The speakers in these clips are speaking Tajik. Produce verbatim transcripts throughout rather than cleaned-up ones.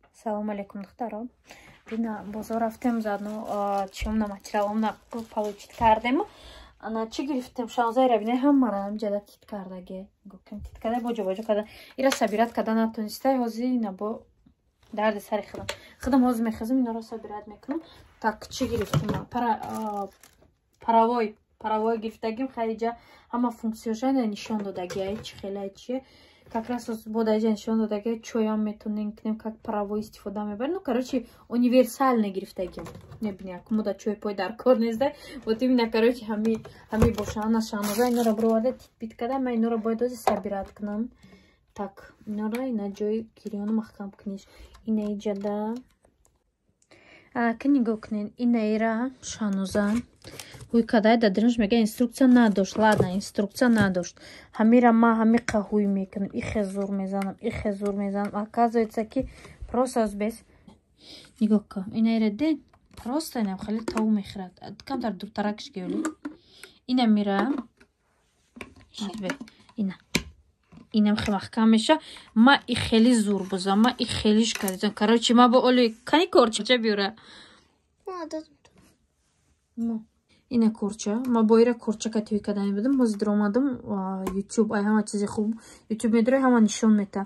Салом алейкум, духтаро. Бина бозор рафтем заодно чемна материаломна получить кардем. Ана чи гирифтем шанзайра бина ҳаммара ҳамҷада тит кардаге. Гукем тит када боҷо боҷо када. Ира сабират када натонистай ҳозир ина бо дарди сари хидам. Хидам ҳозир мехазам инора сабират мекунам. Так чи гирифтем? Пара паравой паравой гирифтагим хариҷа ҳама функсияшона нишон додаги ай чи хелай чи. Как раз бо даҷа нишон додаги чоям метонем кунем как паравой истифода мебарем. Ну короче универсальный гирифтагим. Небини як мода чой пой дар кор незда. Вот именно короче ҳами ҳами боша ана шаноза инора бровада типит када ма инора бояд ози сабират кунам. Так инора ина ҷои гирёни маҳкам куниш. Ина иҷада ки нигоҳ кунен инаира шаноза ҳуй кадай дадираш мега инструкция надошт. Ладно, инструкция надошт. Ҳамира ма ҳами қаҳуй мекунам. Ихе зур мезанам, ихе зур мезанам. Оказывается ки просто без нигоҳ ка. Инаира ден просто инам хали тав мехирад. Камтар дуртаракш геоли. Ина мира. Ина. Инам хе маҳкам меша. Ма и хели зур бузам. Ма и хелиш кардам. Короче ма бо оли кани корча биёра. Ну. Ина корча. Ма бо ира корча кативи кадами будам. Ҳозир омадам YouTube. Ай ҳама чизи хуб. YouTube медорай ҳама нишон мета.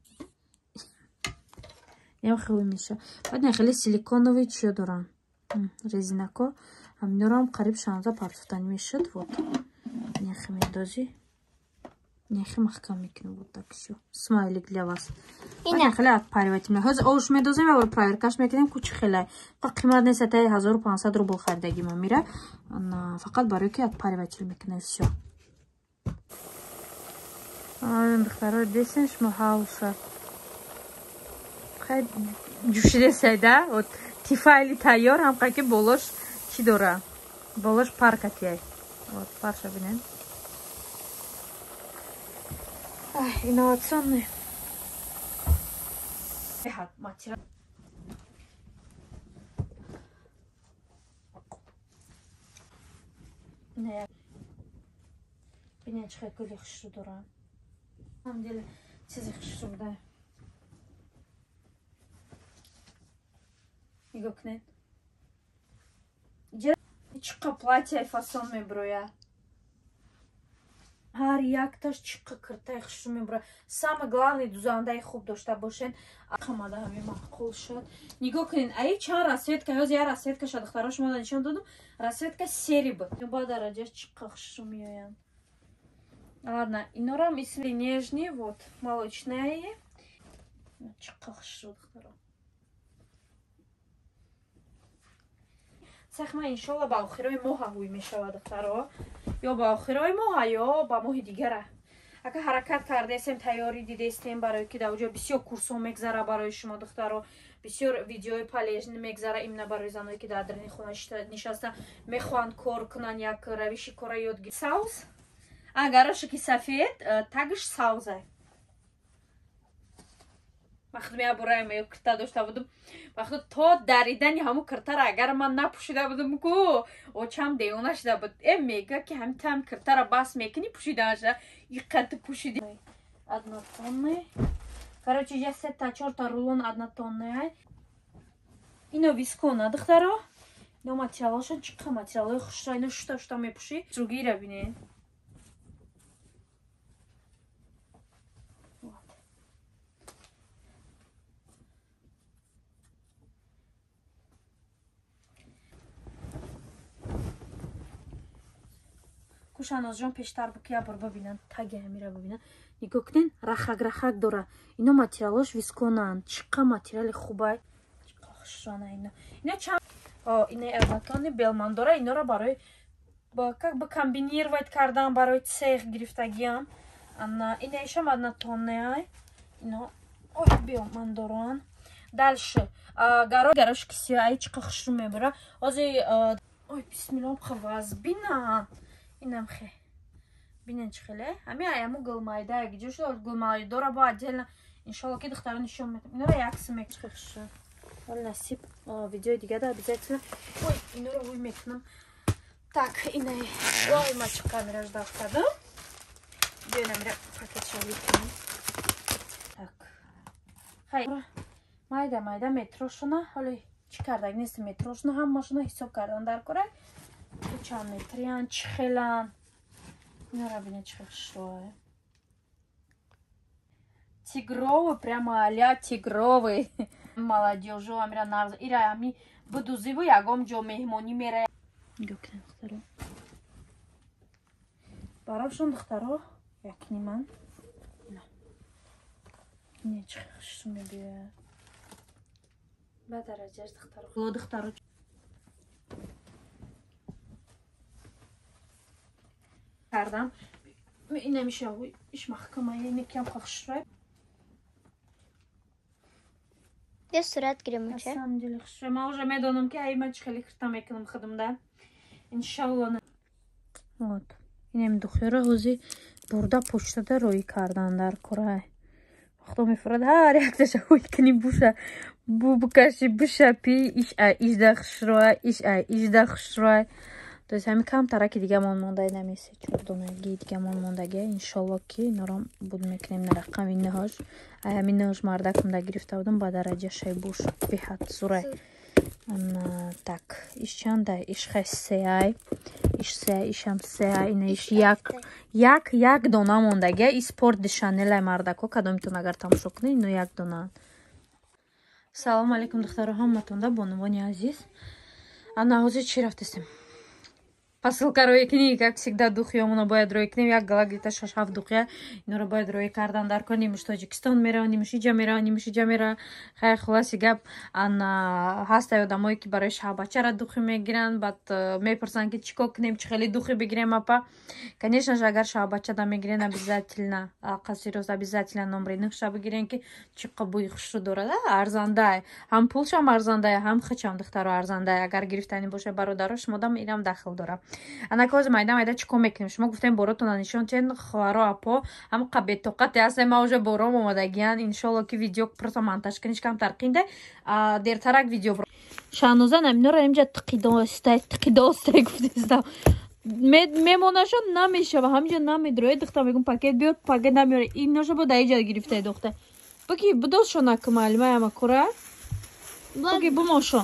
Ям хеле меша. Баъд ин хеле силиконовый чиё дорам. Резинако. Ҳаминорам қариб шанза партофтани мешуд. Вот. Нехе медози. Нехе маҳкам мекунем. Вот так всё. Смайлик для вас. Ина хеле отпариватель. Ҳозир овуш медозем ва проверкаш мекунем кучи хеле. Фақат қимат нест тай ҳазору панҳсад рубл харидагим мира. Фақат барои ки отпариватель мекунем всё. Ай, духтаро десен шумо ҳауса. Хай ҷӯшида да? Вот тифайли тайёр ҳам қаки болош чи дора? Болош паркатияй. Вот парша бинен. Ай, инновационный. Материал. Не. Бинен чихай гули хушру дорам. На самом деле чизи хушру да. Нигоҳ кунед. Чиқа платья фасон меброя. Ҳар якташ чиқа киртай хушру меброя. Самый главный дузандаи хуб дошта бошен. Қамада ҳами маъқул шуд. Нигоҳ кунед. Ай чанд расветка, ҳозир я расветка шад духтаро шумо нишон додам. Расветка сери буд. Ба дараҷа чиқа хушру меоянд. Ладно, инорам исми нежный, вот, молочные. Чиқа хушру духтаро. Сахма иншалла ба охирои моҳа ҳуй мешавад духтаро. Ё ба охирои моҳа, ё ба моҳи дигара. Ака ҳаракат кардесем, тайёрӣ дидестем барои ки дар оҷо бисёр курсҳо мегзара барои шумо духтаро. Бисёр видеои полезни мегзара именно барои заноне ки дар дарини хона нишаста мехоҳанд кор кунанд, як равиши кора ёд гиранд. Саус? А горошек сафед, тагиш сауза. Махдуми абураем ё кирта дошта будам. Вақто то даридани ҳаму киртара агар ман напӯшида будам ку очам девона шуда буд. Э мега ки ҳам там киртара бас мекунӣ пӯшиданашда иққати пӯшиди. Однотонный. Короче, я се та чор та рулон однотонный. Ино вискона духтаро. Ино материалошон чиқа материалои хушра ино шута шута мепӯшӣ. Другира бинед. Шанозҷон пештар букия бар бабинанд. Таги ҳамира бабинанд. Нигоҳ кунед, рахак-рахак дора. Ино материалош висконанд. Чиқа материали хубай. Чиқа хушрона ино. Ино чанд о ина однотонный белман дора. Инора барои ба как бы комбинировать кардан барои цех гирифтагиам. Ана инаишам однотонный. Ино ой белман доран. Дальше гаро горошки сиёҳ чиқа хушру мебара. Ҳозир ой бисмиллоҳ хаваз бина. Инам хе. Бинен чи хеле. Ами аяму гулмайда як ҷо шуд гулмайда дора ба отдельно. Иншалло ки духтаро нишон метам. Инора як смек чиқша. Вол насиб видео дига да обязательно. Ой, инора ҳуй мекунам. Так, ина ой ма чи камера ждав кардам. Биёна мира пакетшо викунам. Так. Хай. майда майда метрошуна ҳоли чӣ кардаг нест метрошуна ҳамашуна ҳисоб кардан дар кора чанд метриян чӣ хелан инора бинед чӣ хел хушрӯа тигровый прямо аля тигровый молодежу амира нарз ира ами будузиву ягом ҷо меҳмонӣ мера гӯкнем духтаро барашон духтаро якниман не чӣ хел хушрӯ мебия ба дараҷаш духтаро хуло духтаро кардам инамиша иш маҳкамаи некам хушрӯ Я сурат гирем уча. На самом деле, что мы уже медоном ки ай мач хали хртам екнам хадам да. Иншалло. Вот. Инем духера ҳози бурда почтада роӣ кардан дар кора. Вақто мефурад ҳар якташа ҳои кини буша бу букаши буша пи иш ай иш да хушрӯа иш ай иш да хушрӯа. То есть ҳами кам тараки дигамон мондаи намеси чордонаги дигамон мондаги иншалло ки норам буд мекунем на рақами нӯҳаш ай ҳами нӯҳаш мардакам да гирифта будам ба дараҷа шай буш беҳад зурай так иш чанда иш хай се ай иш се ай ишам се ай ина иш як як як дона мондаги ис спорт де шанел ай мардако кадомитон агар тамошо кунед ино як дона. Салому алейкум духтаро ҳаматон да бонувони азиз ана ҳозир чӣ рафтастем посылка роӣ кунӣ как всегда духиёмона бояд роӣ кунем як галак гита шаш ҳафт духия инора бояд роӣ кардан дар кор нимуш тоҷикистон мера нимуш иҷа мера нимуш иҷа мера хай хулоси гап ана ҳастаи одамое ки барои шаҳбачара духи мегиранд баъд мепурсанд ки чӣ кор кунем чӣ хели духи бигирем апа конечно же агар шаҳбачада мегирен обязательно қасирос обязательно номри нӯҳша бигирен ки чӣ қабуи хушрӯ дорад арзандае ҳам пулшам арзандае ҳам хичам духтаро арзандае агар гирифтани боша бародаро шумодам инам дахл дорам анака ҳозир майда майда чӣ кор мекунем шумо гуфтем боротона нишон тен хоҳаро апо ҳам қабетоқате ҳастем ма уже бором омадагиян иншолло ки видео просто монтаж куниш камтар қинда дертарак видео шаҳноза наминора имҷа тиқидостай тиқидостай гуфтестам мемонашон намешава ҳамиҷа намедроед духта мегум пакет биёр пакет намеёре иноша бо даиҷа гирифтаи духта баки будошона кумалимай амакура баки бумошон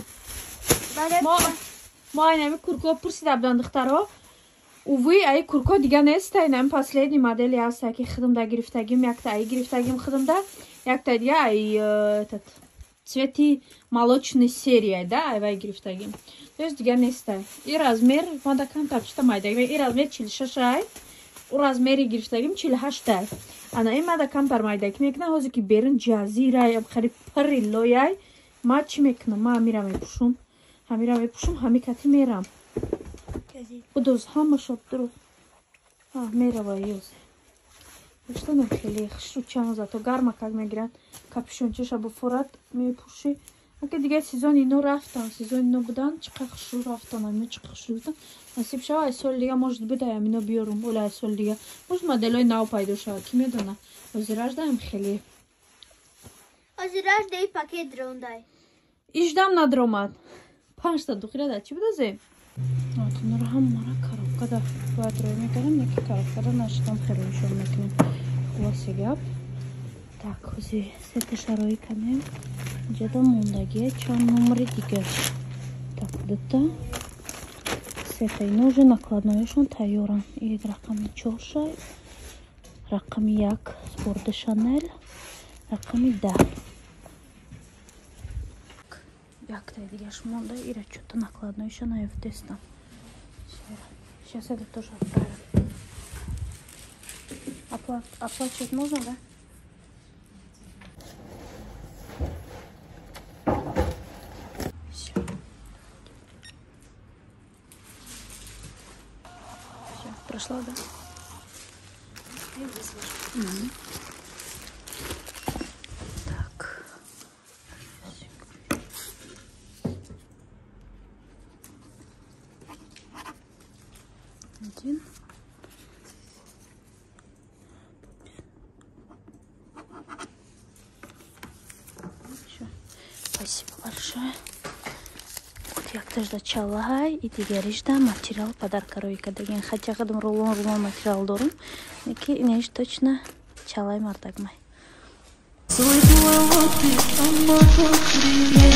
мо айнами курко пурсида будан духтаро увӣ ай курко дига неста инами последний модели ҳаста ки хидмда гирифтагим якта ай гирифтагим хидмда якта дига ай этот цвети молочной серия да ай вай гирифтагим то есть дига неста и размер мада камтар чита майдаги и размер чил шаш ай у размери гирифтагим чил ҳашт ай ана и мада камтар майдаги мекунам ҳозир ки берун ҷазира хари пари лояй ма чӣ мекунам ма амира мепушум ҳамира мепушум ҳами кати мерам будоз ҳама шоб дуруз мерава ёз иштонам хеле хушрӯ чанд зато гарма как мегиранд капюшончаша буфорад мепуши ака дига сезони ино рафтан сезони ино будан чиқа хушрӯ рафтан амино чиқа хушрӯ рафтан насиб шава ай соли дига может бидаям ино биёрум ола ай соли дига может моделои нав пайдо шавад ки медона озираш даям хеле озираш даи пакет дрондай иждам надромад панҷта духира да чӣ будазем инора ҳамара коробкада бояд роӣ мекардам яке коробкада нашидам хеле нишон мекунем хулоси гап так ҳозир сеташа роӣ канем ҷада мондагие чанд номери дигаш так дута сета ино уже накладнояшон тайёран и рақами чоршай рақами як спорт де шанел рақами да яктай дигаш монда ира чӯта накладноиша наёфтестам сейчас это тоже отправим оплачивать можно да все все прошла да угу. Один. Все. Спасибо большое. Вот я тоже чалай и теперь ждам материал подарка ройка деген. Хотя ходом рулон рулон материал дорум. Неки нечто точно чалай мартагмай. мотоцикле.